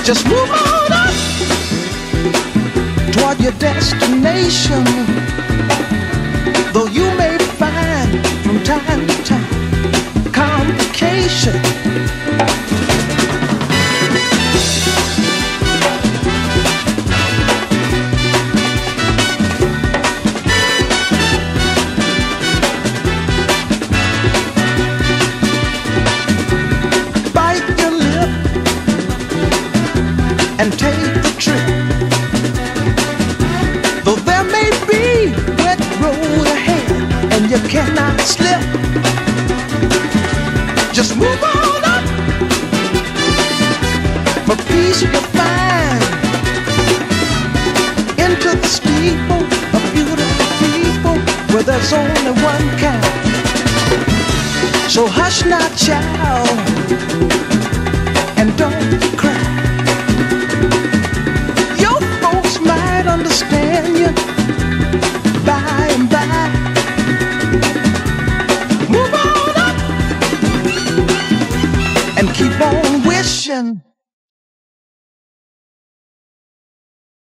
Just move on up toward your destination. Though you may find from time to time complication. Bite your lip and take the trip. Though there may be wet road ahead and you cannot slip, just move on up. For peace you'll find into the steeple of beautiful people where there's only one kind. So hush not, child, and don't cry. Your folks might understand you